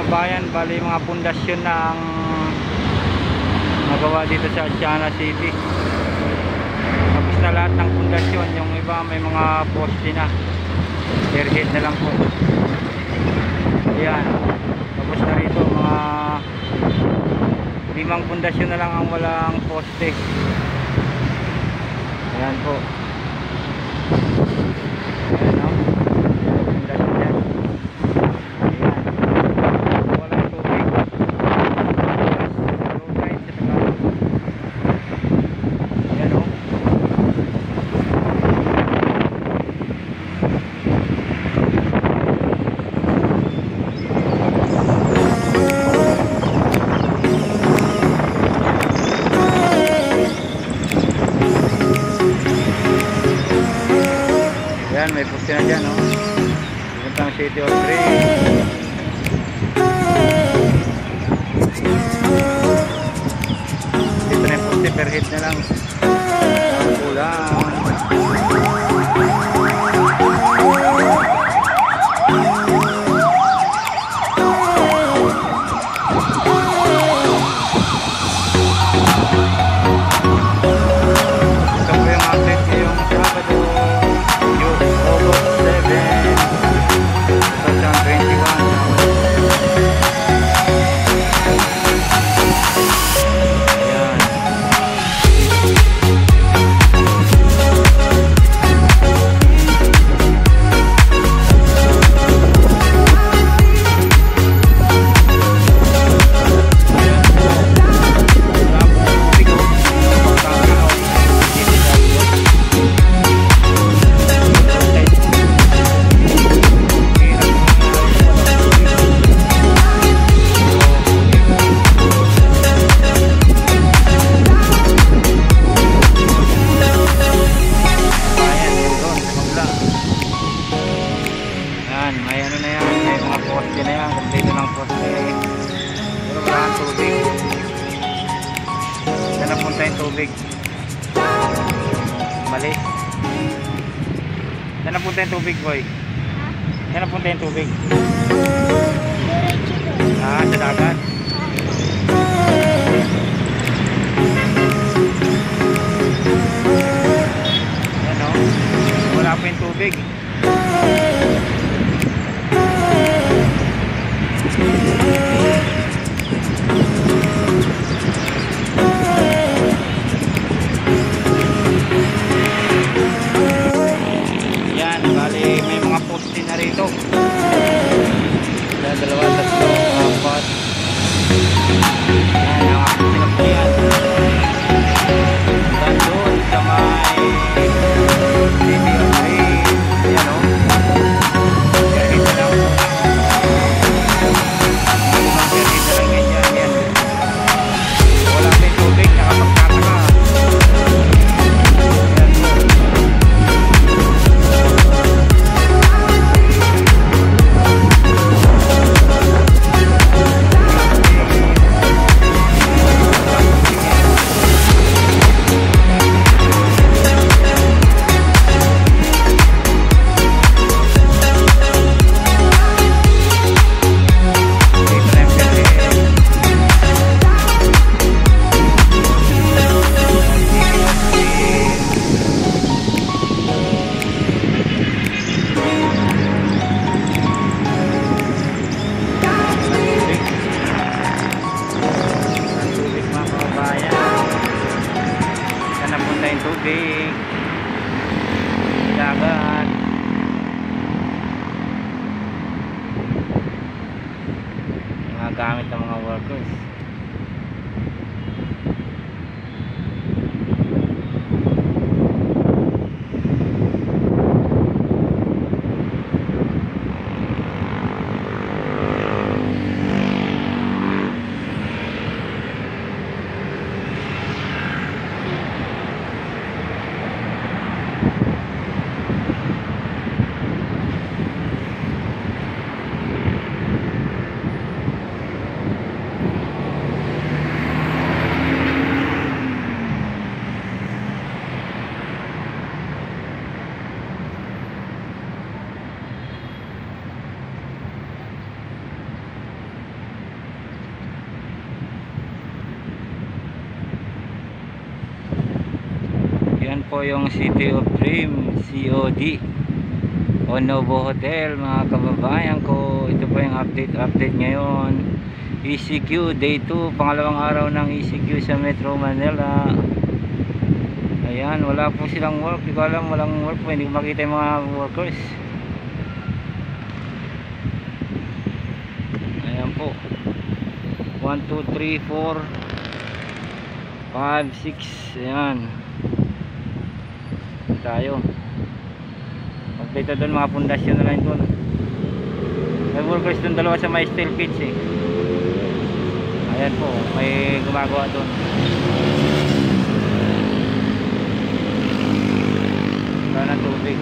kabayan, bali mga pundasyon na ang nagawa dito sa ASEANA City. Tapos na lahat ng pundasyon, yung iba may mga poste na, airhead na lang po. Ayan, tapos na rito mga 5 pundasyon na lang ang walang poste. Ayan po. Ayan o, pundasyon yan. Ayan, may poste na dyan, no? Puntang City Hall 3. Dito na yung poste, per head na lang. Ang kulang. Ito po yung update ngayong Sabado, August 7, 2021. May ano na yan, may mga poste na yan, kumpleto ng poste. Pero wala ang tubig. Saan napunta yung tubig? Mali. Saan napunta yung tubig, boy? Saan napunta yung tubig? Ah, sa dagat. Yan o, wala pa yung tubig. Yan, bali may mga poste na rito. Dalawa, tatlo, 4. Yan, ang mga poste na po yan. Doon sa may City Hall 3. Yan, po yung City of Dream COD o Novo Hotel mga kababayan ko. Ito po yung update ngayon. ECQ day 2, pangalawang araw ng ECQ sa Metro Manila. Ayan, wala po silang work. Hindi ko alam, walang work po, hindi ko makita yung mga workers. Ayan po, 1, 2, 3, 4, 5, 6. Ayan tayo. Update doon, mga pundasyon na lang doon. May workers doon, dalawa sa may steel kids eh. Ayan po, may gumagawa doon. Wala ng tubig.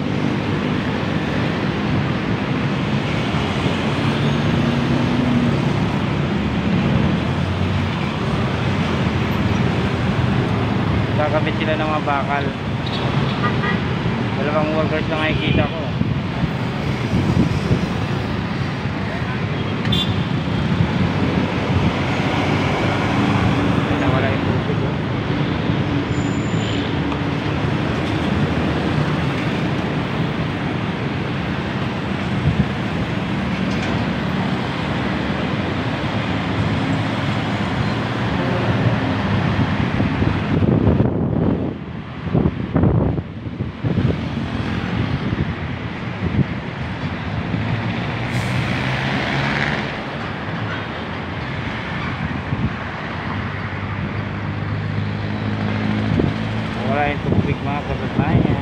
Kakabit sila ng mga bakal. Dalawang workers na nakikita ko. Ay, nawala yung tubig oh. Wala yung tubig mga kababayan.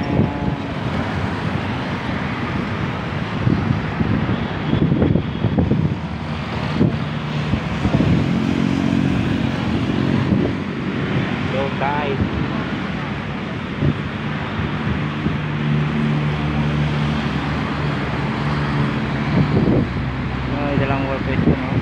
Low tide. May dalang workers ko no.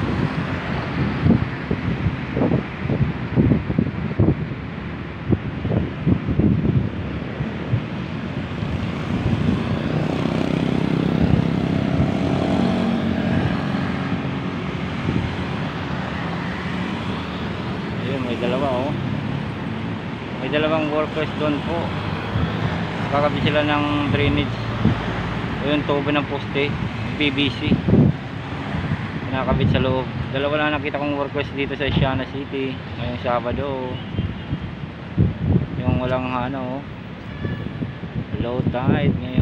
May dalawa oh. May dalawang workers doon po. Kakabit sila ng drainage. O yung tubo ng poste, PVC. Nakakabit sa loob. Dalawa lang nakita kong workers dito sa ASEANA City ngayong Sabado. Yung walang ano, low tide ngayon.